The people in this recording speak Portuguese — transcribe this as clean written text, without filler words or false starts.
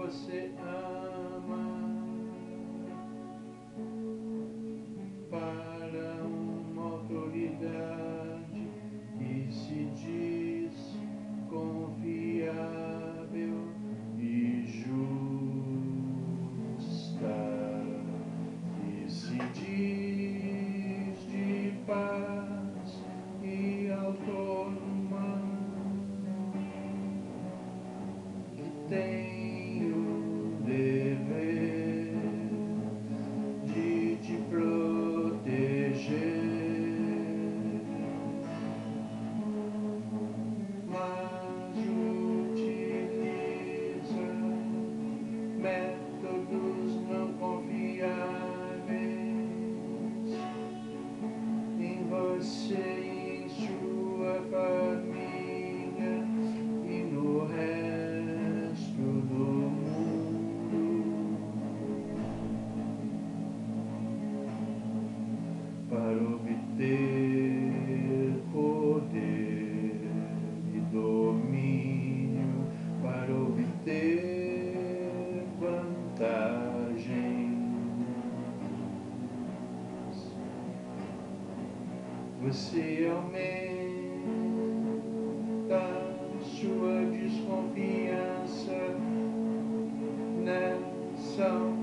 você ama para uma autoridade que se diz confiável e justa, que se diz de paz e autônoma, que tem o dever de te proteger, mas utiliza métodos não confiáveis em você e em sua família e no resto do mundo, para obter poder e domínio, para obter vantagens. Você aumenta sua desconfiança nessa